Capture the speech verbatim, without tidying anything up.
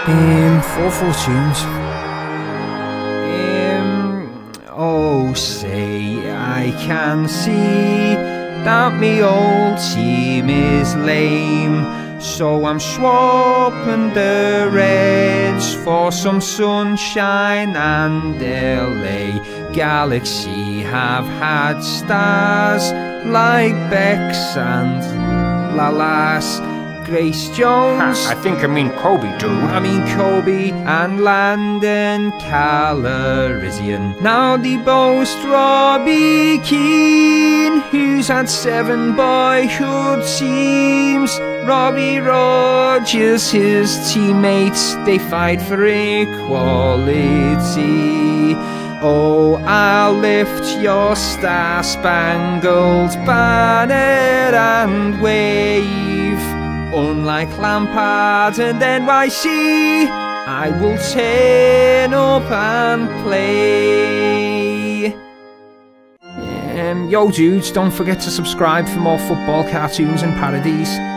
Um, four four tunes. Um, oh, say I can see that me old team is lame, so I'm swapping the Reds for some sunshine and L A. Galaxy have had stars like Bex and Lalas. Grace Jones. Ha, I think I mean Kobe, dude. I mean Kobe and Landon Calrissian. Now they boast Robbie Keane, who's had seven boyhood teams. Robbie Rogers, his teammates, they fight for equality. Oh, I'll lift your star-spangled banner and wave. Unlike Lampard and N Y C, I will turn up and play. Um, yo dudes, don't forget to subscribe for more football cartoons and parodies.